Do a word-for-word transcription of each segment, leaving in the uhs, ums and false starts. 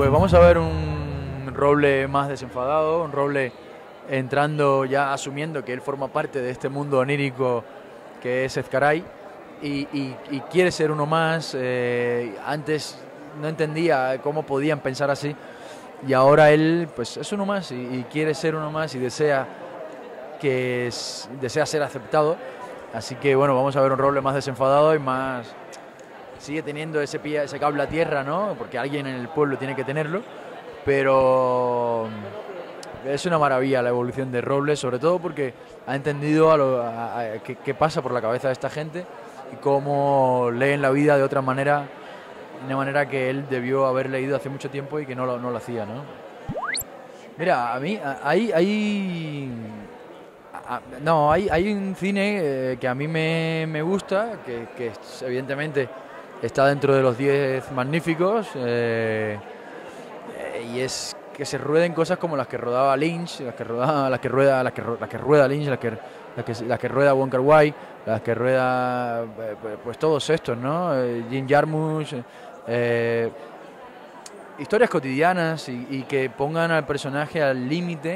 Pues vamos a ver un Roble más desenfadado, un Roble entrando ya asumiendo que él forma parte de este mundo onírico que es Ezcaray y, y, y quiere ser uno más. Eh, antes no entendía cómo podían pensar así y ahora él pues es uno más y, y quiere ser uno más y desea que es, desea ser aceptado. Así que bueno, vamos a ver un Roble más desenfadado y más... Sigue teniendo ese, pie, ese cable a tierra, ¿no? Porque alguien en el pueblo tiene que tenerlo, pero es una maravilla la evolución de Robles, sobre todo porque ha entendido a lo, a, a, qué, qué pasa por la cabeza de esta gente y cómo leen la vida de otra manera, de una manera que él debió haber leído hace mucho tiempo y que no lo, no lo hacía, ¿no? Mira, a mí hay, hay, a, no, hay, hay un cine eh, que a mí me, me gusta, que, que es, evidentemente está dentro de los diez magníficos eh, y es que se rueden cosas como las que rodaba Lynch, las que rodaba, las que rueda, las que, las que rueda Lynch, las que, las que, las que rueda Wong Kar-wai, las que rueda pues, pues todos estos, ¿no? Eh, Jim Jarmusch, eh, historias cotidianas y, y que pongan al personaje al límite.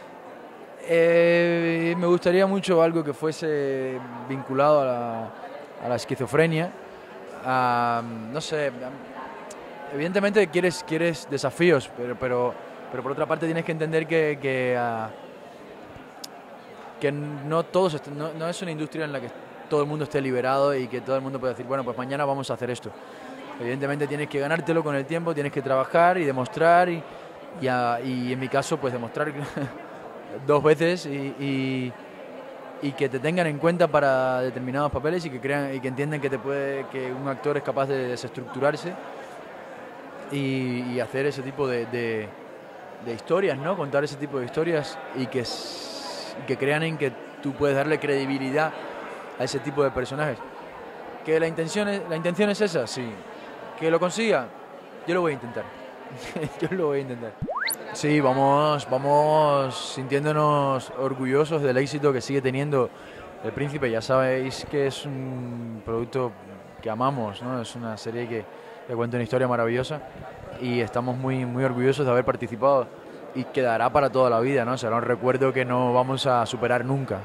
Eh, me gustaría mucho algo que fuese vinculado a la, a la esquizofrenia. Uh, no sé, evidentemente quieres, quieres desafíos, pero, pero, pero por otra parte tienes que entender que, que, uh, que no, todos est no, no es una industria en la que todo el mundo esté liberado y que todo el mundo pueda decir, bueno, pues mañana vamos a hacer esto. Evidentemente tienes que ganártelo con el tiempo, tienes que trabajar y demostrar y, y, uh, y en mi caso pues demostrar dos veces y, y y que te tengan en cuenta para determinados papeles y que crean y que entiendan que te puede que un actor es capaz de desestructurarse y, y hacer ese tipo de, de, de historias, ¿no? Contar ese tipo de historias y que, y que crean en que tú puedes darle credibilidad a ese tipo de personajes. ¿Que la intención es, la intención es esa? Sí. ¿Que lo consiga? Yo lo voy a intentar. Yo lo voy a intentar. Sí, vamos, vamos sintiéndonos orgullosos del éxito que sigue teniendo El Príncipe. Ya sabéis que es un producto que amamos, ¿no? Es una serie que, que cuenta una historia maravillosa y estamos muy, muy orgullosos de haber participado y quedará para toda la vida, ¿no? Será un recuerdo que no vamos a superar nunca.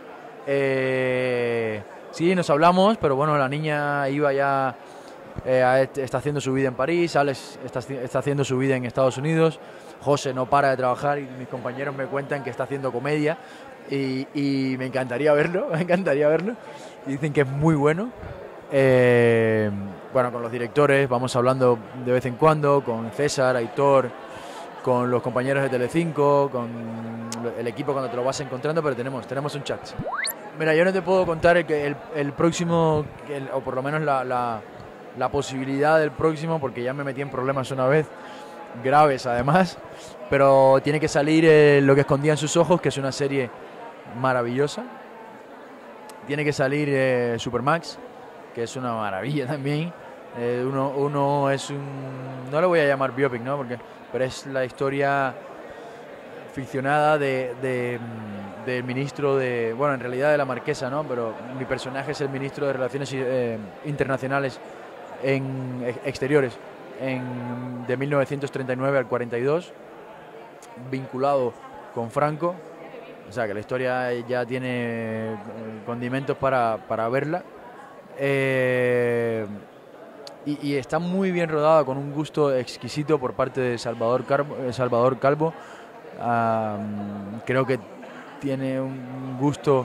Eh, sí, nos hablamos, pero bueno, la niña iba ya... Eh, está haciendo su vida en París, Alex está, está haciendo su vida en Estados Unidos, José no para de trabajar y mis compañeros me cuentan que está haciendo comedia y, y me encantaría verlo, me encantaría verlo. Y dicen que es muy bueno. Eh, bueno, con los directores vamos hablando de vez en cuando, con César, Aitor, con los compañeros de Telecinco, con el equipo cuando te lo vas encontrando, pero tenemos, tenemos un chat. Mira, yo no te puedo contar el, el, el próximo, el, o por lo menos la... la la posibilidad del próximo, porque ya me metí en problemas una vez, graves además, pero tiene que salir eh, Lo que escondía en sus ojos, que es una serie maravillosa. Tiene que salir eh, Supermax, que es una maravilla también. Eh, uno, uno es un... no lo voy a llamar biopic, ¿no? Porque, pero es la historia ficcionada de, de, del ministro de... bueno, en realidad de la marquesa, ¿no? Pero mi personaje es el ministro de Relaciones eh, Internacionales en exteriores en, de mil novecientos treinta y nueve al cuarenta y dos, vinculado con Franco, o sea que la historia ya tiene condimentos para, para verla eh, y, y está muy bien rodada, con un gusto exquisito por parte de Salvador, Carbo, Salvador Calvo. Um, creo que tiene un gusto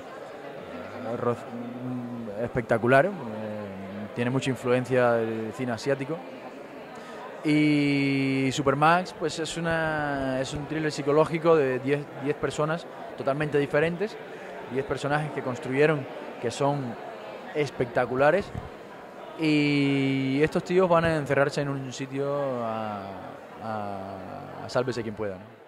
espectacular. Tiene mucha influencia del cine asiático. Y Supermax pues es, una, es un thriller psicológico de diez personas totalmente diferentes, diez personajes que construyeron, que son espectaculares. Y estos tíos van a encerrarse en un sitio a, a, a sálvese quien pueda, ¿no?